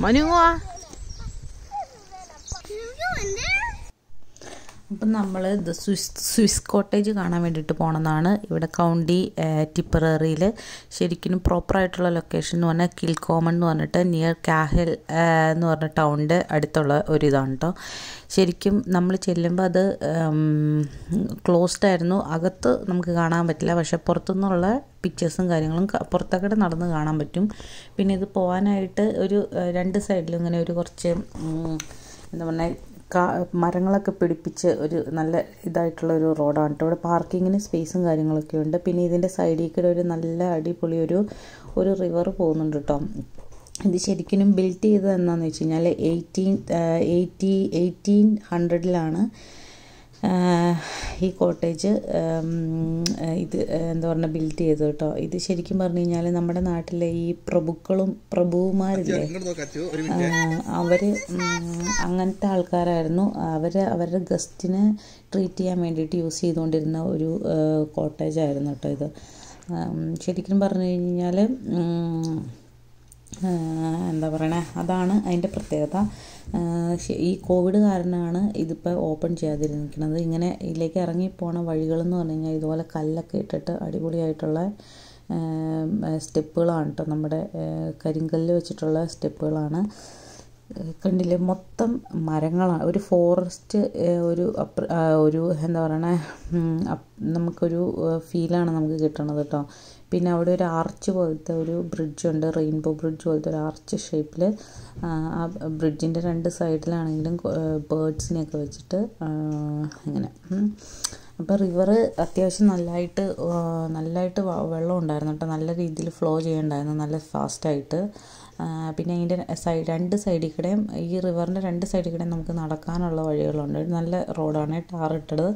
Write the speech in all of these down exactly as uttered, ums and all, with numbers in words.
മനുവാ. അപ്പം നമ്മൾ ഇത് സ്വിസ് സ്വിസ് കോട്ടേജ് കാണാൻ വേണ്ടിയിട്ട് പോകണമെന്നാണ്. ഇവിടെ കൗണ്ടി ടിപ്പററിയിൽ ശരിക്കും പ്രോപ്പറായിട്ടുള്ള ലൊക്കേഷൻ എന്ന് പറഞ്ഞാൽ കിൽകോമൺ എന്ന് പറഞ്ഞിട്ട് നിയർ കാഹൽ എന്ന് പറഞ്ഞ ടൗണിൻ്റെ അടുത്തുള്ള ഒരിതാണ് കേട്ടോ. ശരിക്കും നമ്മൾ ചെല്ലുമ്പോൾ അത് ക്ലോസ്ഡ് ആയിരുന്നു, അകത്ത് നമുക്ക് കാണാൻ പറ്റില്ല. പക്ഷേ പുറത്തുനിന്നുള്ള പിക്ചേഴ്സും കാര്യങ്ങളും പുറത്തൊക്കെ നടന്ന് കാണാൻ പറ്റും. പിന്നെ ഇത് പോകാനായിട്ട് ഒരു രണ്ട് സൈഡിലും ഇങ്ങനെ ഒരു കുറച്ച് എന്താ പറഞ്ഞാൽ കാ മരങ്ങളൊക്കെ പിടിപ്പിച്ച് ഒരു നല്ല ഇതായിട്ടുള്ള ഒരു റോഡാണ് കേട്ടോ. ഇവിടെ പാർക്കിങ്ങിന് സ്പേസും കാര്യങ്ങളൊക്കെ ഉണ്ട്. പിന്നെ ഇതിൻ്റെ സൈഡിൽ കൂടെ ഒരു നല്ല അടിപൊളി ഒരു ഒരു റിവർ പോകുന്നുണ്ട് കേട്ടോ. ഇത് ശരിക്കും ബിൽറ്റ് ചെയ്തത് എന്താണെന്ന് വെച്ച് കഴിഞ്ഞാൽ എയ്റ്റീൻ എയ്റ്റി എയ്റ്റീൻ ഹൺഡ്രഡിലാണ് ഈ കോട്ടേജ് ഇത് എന്താ പറയുക ബിൽറ്റ് ചെയ്തത് കേട്ടോ. ഇത് ശരിക്കും പറഞ്ഞു കഴിഞ്ഞാൽ നമ്മുടെ നാട്ടിലെ ഈ പ്രഭുക്കളും പ്രഭുമാരില്ലേ അവർ അങ്ങനത്തെ ആൾക്കാരായിരുന്നു. അവർ അവരുടെ ഗസ്റ്റിനെ ട്രീറ്റ് ചെയ്യാൻ വേണ്ടിയിട്ട് യൂസ് ചെയ്തുകൊണ്ടിരുന്ന ഒരു കോട്ടേജായിരുന്നു കേട്ടോ ഇത്. ശരിക്കും പറഞ്ഞു കഴിഞ്ഞാൽ എന്താ പറയണേ, അതാണ് അതിൻ്റെ പ്രത്യേകത. ഈ കോവിഡ് കാരണമാണ് ഇതിപ്പോൾ ഓപ്പൺ ചെയ്യാതിരിക്കുന്നത്. ഇങ്ങനെ ഇതിലേക്ക് ഇറങ്ങിപ്പോണ വഴികളെന്ന് പറഞ്ഞു കഴിഞ്ഞാൽ ഇതുപോലെ കല്ലൊക്കെ ഇട്ടിട്ട് അടിപൊളിയായിട്ടുള്ള സ്റ്റെപ്പുകളാണ് കേട്ടോ. നമ്മുടെ കരിങ്കല്ല് വെച്ചിട്ടുള്ള സ്റ്റെപ്പുകളാണ്. കണ്ടില്ലേ, മൊത്തം മരങ്ങളാണ്. ഒരു ഫോറസ്റ്റ് ഒരു ഒരു എന്താ പറയണേ നമുക്കൊരു ഫീലാണ് നമുക്ക് കിട്ടണത് കേട്ടോ. പിന്നെ അവിടെ ഒരു ആർച്ച് പോലത്തെ ഒരു ബ്രിഡ്ജുണ്ട്, റെയിൻബോ ബ്രിഡ്ജ് പോലത്തെ ഒരു ആർച്ച് ഷേപ്പിൽ. ആ ബ്രിഡ്ജിൻ്റെ രണ്ട് സൈഡിലാണെങ്കിലും ബേർഡ്സിനെയൊക്കെ വെച്ചിട്ട് ഇങ്ങനെ. അപ്പോൾ റിവർ അത്യാവശ്യം നല്ലതായിട്ട് നല്ലതായിട്ട് വെള്ളം ഉണ്ടായിരുന്നു കേട്ടോ. നല്ല രീതിയിൽ ഫ്ലോ ചെയ്യുന്നുണ്ടായിരുന്നു, നല്ല ഫാസ്റ്റായിട്ട്. പിന്നെ അതിൻ്റെ സൈഡ് രണ്ട് സൈഡിൽ കൂടെയും ഈ റിവറിൻ്റെ രണ്ട് സൈഡിൽ കൂടെയും നമുക്ക് നടക്കാനുള്ള വഴികളുണ്ട്. നല്ല റോഡാണ്, ടാറിട്ടത്.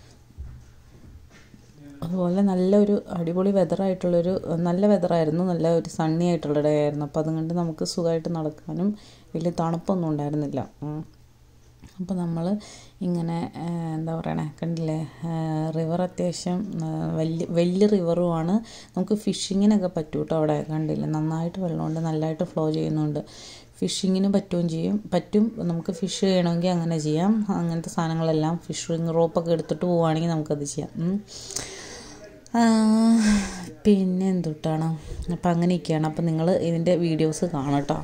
അതുപോലെ നല്ലൊരു അടിപൊളി വെതറായിട്ടുള്ളൊരു നല്ല വെതറായിരുന്നു, നല്ല ഒരു സണ്ണി ആയിട്ടുള്ള ഡേ ആയിരുന്നു. അപ്പോൾ അതുകൊണ്ട് നമുക്ക് സുഖമായിട്ട് നടക്കാനും വലിയ തണുപ്പൊന്നും ഉണ്ടായിരുന്നില്ല. അപ്പോൾ നമ്മൾ ഇങ്ങനെ എന്താ പറയണേ, കണ്ടില്ലേ, റിവർ അത്യാവശ്യം വലിയ വലിയ റിവറുമാണ്. നമുക്ക് ഫിഷിങ്ങിനൊക്കെ പറ്റും കേട്ടോ. അവിടെ കണ്ടില്ലേ, നന്നായിട്ട് വെള്ളമുണ്ട്, നല്ലതായിട്ട് ഫ്ലോ ചെയ്യുന്നുണ്ട്. ഫിഷിങ്ങിന് പറ്റുകയും ചെയ്യും പറ്റും നമുക്ക് ഫിഷ് ചെയ്യണമെങ്കിൽ അങ്ങനെ ചെയ്യാം. അങ്ങനത്തെ സാധനങ്ങളെല്ലാം ഫിഷിങ് റോപ്പൊക്കെ എടുത്തിട്ട് പോവുകയാണെങ്കിൽ നമുക്കത് ചെയ്യാം. പിന്നെ എന്തുട്ടാണ്, അപ്പം അങ്ങനെയൊക്കെയാണ്. അപ്പം നിങ്ങൾ ഇതിൻ്റെ വീഡിയോസ് കാണാം കേട്ടോ.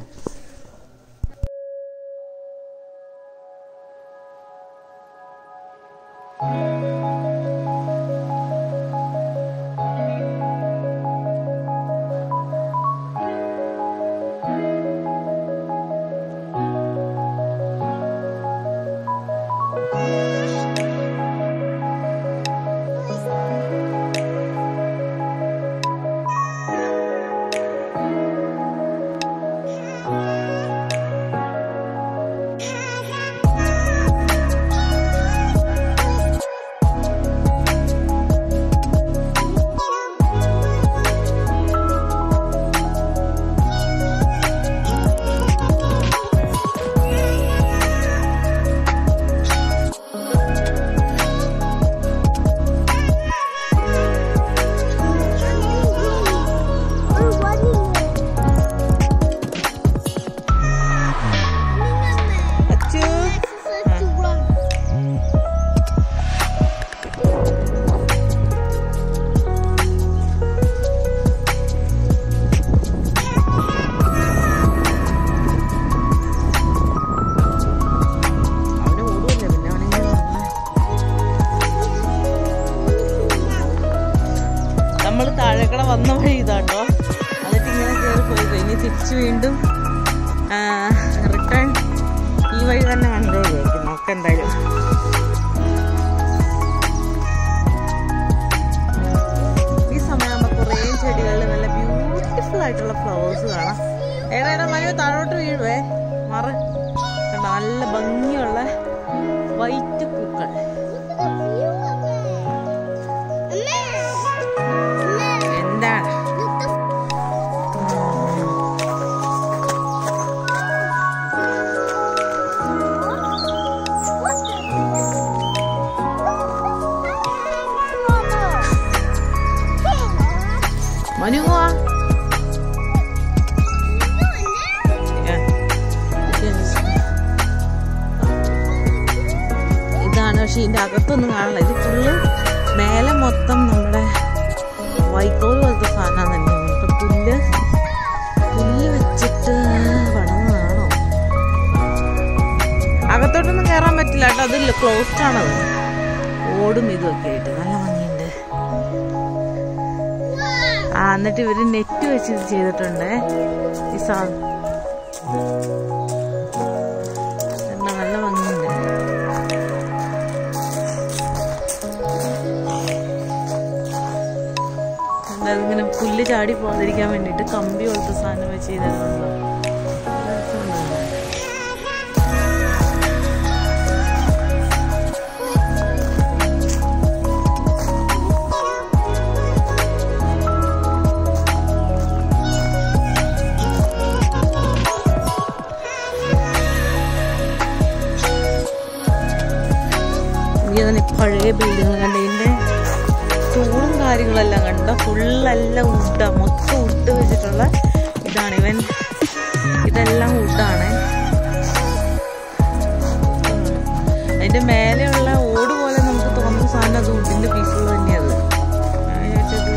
നമ്മൾ താഴേക്കട വന്ന വഴി ഇതാട്ടോ. എന്നിട്ട് ഇങ്ങനെ കയറി പോയി കഴിഞ്ഞ് തിരിച്ച് വീണ്ടും റിട്ടേൺ ഈ വഴി തന്നെ കണ്ടു വിചാരിക്കും. നമുക്ക് എന്തായാലും ഈ സമയമാകുമ്പോൾ കുറേ ചെടികളിൽ നല്ല ബ്യൂട്ടിഫുൾ ആയിട്ടുള്ള ഫ്ലവേഴ്സ് കാണാം. ഏതായാലും മഴ താഴോട്ട് വീഴുവേ, മറ കണ്ട നല്ല ഭംഗിയുള്ള വൈറ്റ് പൂക്കൾ. Manu, പക്ഷെ ഇതിൻ്റെ അകത്തൊന്നും കാണില്ല. ഇത് ഫുള്ള് മേലെ മൊത്തം നമ്മുടെ വൈക്കോല് പോലത്തെ സാധനമാണ് തന്നെ. പുല്ല് പുല്ല് വെച്ചിട്ട് പണിതാണോ? അകത്തോട്ടൊന്നും കയറാൻ പറ്റില്ല കേട്ടോ, അതില്ല, ക്ലോസ്ഡ് ആണത്. ഓടും ഇതൊക്കെ ആയിട്ട് നല്ല ഭംഗിയുണ്ട്. ആ എന്നിട്ട് ഇവര് നെറ്റ് വെച്ച് ചെയ്തിട്ടുണ്ട് ഈ സാധനം. നല്ല ഭംഗിയുണ്ട്. അതിങ്ങനെ പുല്ല് ചാടി പോകാതിരിക്കാൻ വേണ്ടിയിട്ട് കമ്പി പോലത്തെ സാധനം വെച്ച് ചെയ്തിട്ടുണ്ട്. പഴയ ബിൽഡിങ്ങൾ കണ്ട, ഇതിൻ്റെ തൂണും കാര്യങ്ങളെല്ലാം കണ്ട, ഫുള്ളെല്ലാം വുഡാ, മൊത്തം വുഡ് വെച്ചിട്ടുള്ള ഇതാണ്. ഇവൻ ഇതെല്ലാം വുഡാണ്. അതിൻ്റെ മേലെയുള്ള ഓട് പോലെ നമുക്ക് തോന്നുന്ന സാധനം അത് വുഡിൻ്റെ പീസുകൾ തന്നെയത്. ഞാൻ വിചാരിച്ചത്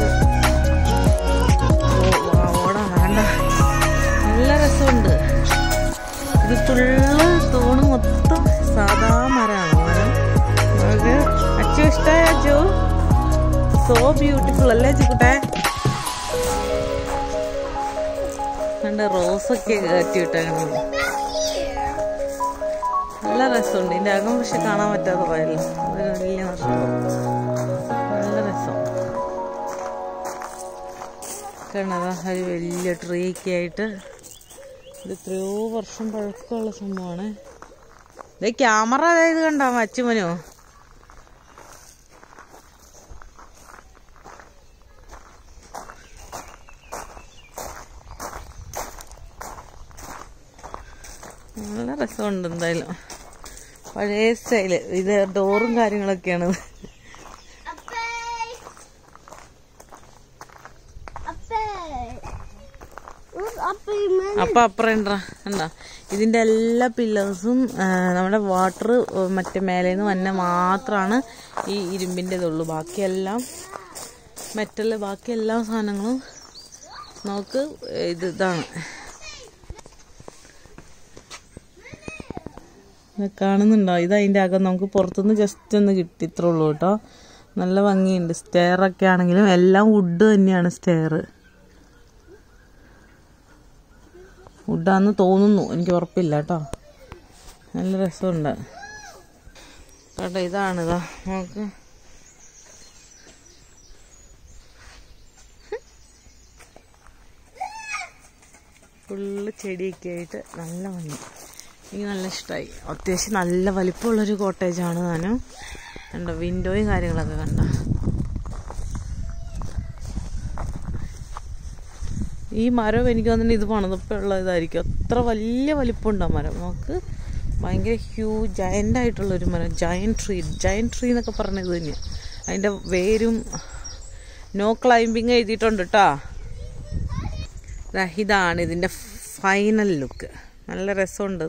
ഓടാണ്. കണ്ട നല്ല രസമുണ്ട്. ഇത് ഫുള്ള് തൂണ് മൊത്തം സാധാ മരമാണ്. മരം അച്ചു ഇഷ്ടമായ അച്ചു? സോ ബ്യൂട്ടിഫുൾ അല്ലേ ചിക്കുട്ടെ? കണ്ട റോസൊക്കെ കയറ്റി വിട്ടാണ്. നല്ല രസമുണ്ട്. ഇതിൻ്റെ അകം പക്ഷെ കാണാൻ പറ്റാതെ പോയല്ലോ, അതൊരു വലിയ നഷ്ടം. നല്ല രസം. കണ്ടതാ ഒരു വലിയ ട്രീ ഒക്കെ ആയിട്ട്. ഇത് എത്രയോ വർഷം പഴക്കമുള്ള സംഭവമാണ്. ഇത് ക്യാമറ അതായത് കണ്ടോ അച്ചുമനോ? നല്ല രസമുണ്ട്. എന്തായാലും പഴയ സ്റ്റൈല്. ഇത് ഡോറും കാര്യങ്ങളൊക്കെയാണ്. അപ്പം അപ്പുറം ഉണ്ടാ കണ്ടാ ഇതിൻ്റെ എല്ലാ പില്ലേഴ്സും നമ്മുടെ വാട്ടർ മറ്റേ മേലേന്ന് വന്ന മാത്രമാണ് ഈ ഇരുമ്പിൻ്റെ ഇതുള്ളൂ. ബാക്കിയെല്ലാം മെറ്റല്, ബാക്കി എല്ലാ സാധനങ്ങളും നമുക്ക് ഇത് ഇതാണ്. കാണുന്നുണ്ടോ? ഇത് അതിൻ്റെ അകം നമുക്ക് പുറത്തുനിന്ന് ജസ്റ്റ് ഒന്ന് കിട്ടി, ഇത്രേ ഉള്ളൂ കേട്ടോ. നല്ല ഭംഗിയുണ്ട്. സ്റ്റെയറൊക്കെ ആണെങ്കിലും എല്ലാം വുഡ് തന്നെയാണ്. സ്റ്റെയർ വുഡാന്ന് തോന്നുന്നു, എനിക്ക് ഉറപ്പില്ല കേട്ടോ. നല്ല രസമുണ്ട് കേട്ടോ. ഇതാണിതാ നമുക്ക് ഫുള്ള് ചെടിയൊക്കെ ആയിട്ട് നല്ല ഭംഗി. എനിക്ക് നല്ല ഇഷ്ടമായി. അത്യാവശ്യം നല്ല വലിപ്പമുള്ളൊരു കോട്ടേജാണ് താനും. കണ്ടോ വിൻഡോയും കാര്യങ്ങളൊക്കെ കണ്ട. ഈ മരം എനിക്ക് തോന്നുന്നു ഇത് പണിതപ്പോൾ ഉള്ള ഇതായിരിക്കും. അത്ര വലിയ വലിപ്പമുണ്ട് ആ മരം. നമുക്ക് ഭയങ്കര ഹ്യൂജ് ജയൻ്റ് ആയിട്ടുള്ളൊരു മരം. ജയൻറ്റ് ട്രീ ജയൻറ്റ് ട്രീ എന്നൊക്കെ പറഞ്ഞത് തന്നെയാണ്. അതിൻ്റെ വേരും നോ ക്ലൈമ്പിങ് എഴുതിയിട്ടുണ്ട് കേട്ടോ. ഇതാണ് ഇതിൻ്റെ ഫൈനൽ ലുക്ക്. നല്ല രസമുണ്ട്.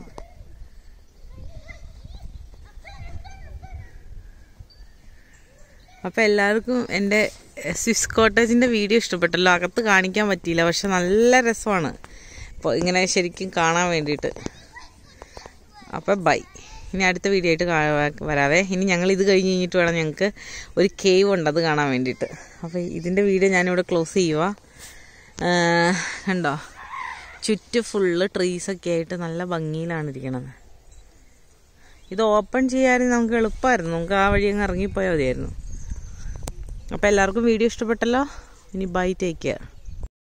അപ്പോൾ എല്ലാവർക്കും എൻ്റെ സ്വിസ് കോട്ടേജിൻ്റെ വീഡിയോ ഇഷ്ടപ്പെട്ടല്ലോ. അകത്ത് കാണിക്കാൻ പറ്റിയില്ല, പക്ഷെ നല്ല രസമാണ് അപ്പോൾ ഇങ്ങനെ ശരിക്കും കാണാൻ വേണ്ടിയിട്ട്. അപ്പോൾ ബൈ. ഇനി അടുത്ത വീഡിയോ ആയിട്ട് വരാവേ. ഇനി ഞങ്ങൾ ഇത് കഴിഞ്ഞ് കഴിഞ്ഞിട്ട് വേണം, ഞങ്ങൾക്ക് ഒരു കേവ് ഉണ്ട് അത് കാണാൻ വേണ്ടിയിട്ട്. അപ്പോൾ ഇതിൻ്റെ വീഡിയോ ഞാനിവിടെ ക്ലോസ് ചെയ്യുക. കണ്ടോ ചുറ്റും ഫുള്ള് ട്രീസൊക്കെ ആയിട്ട് നല്ല ഭംഗിയിലാണ് ഇരിക്കണത്. ഇത് ഓപ്പൺ ചെയ്യാനും നമുക്ക് എളുപ്പമായിരുന്നു. നമുക്ക് ആ വഴി അങ്ങ് ഇറങ്ങിപ്പോയാൽ മതിയായിരുന്നു. അപ്പോൾ എല്ലാവർക്കും വീഡിയോ ഇഷ്ടപ്പെട്ടല്ലോ. ഇനി ബൈ, ടേക്ക് കെയർ.